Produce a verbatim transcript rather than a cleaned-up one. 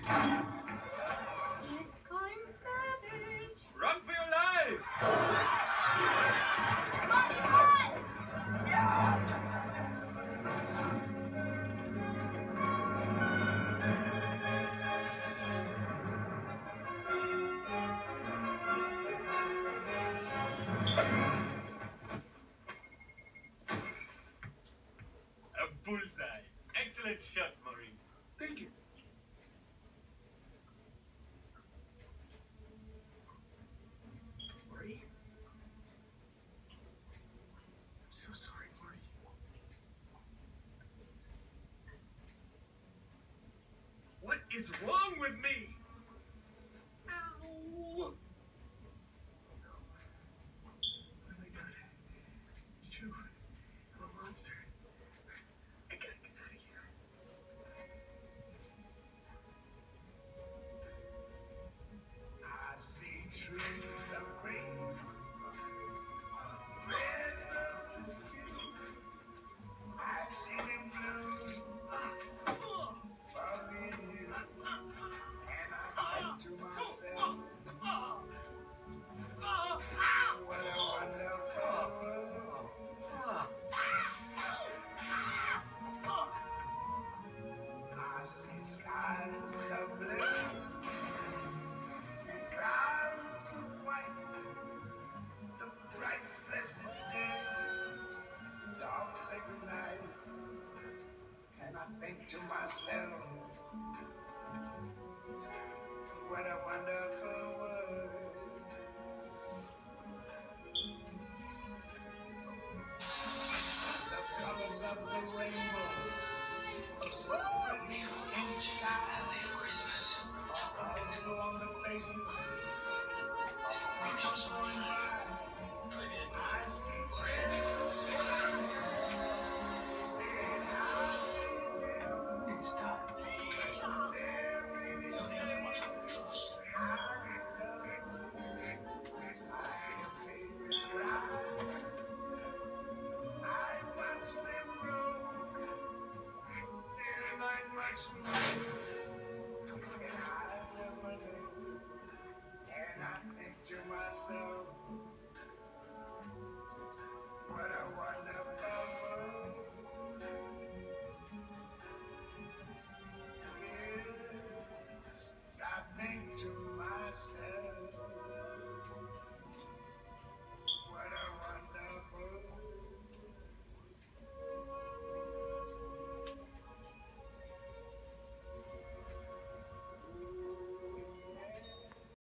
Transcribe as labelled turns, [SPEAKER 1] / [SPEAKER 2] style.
[SPEAKER 1] He's going savage.
[SPEAKER 2] Run for your lives!
[SPEAKER 1] Mommy, run!
[SPEAKER 2] A bullseye. Excellent shot, Maurice.
[SPEAKER 3] Thank you. Marty? I'm so sorry, Marty.
[SPEAKER 2] What is wrong with me? Ow!
[SPEAKER 3] Oh my god. It's true. I'm a monster. I gotta get out of here. I see trees of green. Red roses too. I've seen them blue. For me and you. And I think to myself, what a wonderful world. I see skies of blue and clouds of white, the bright blessed day, dark sacred night, and I think to myself,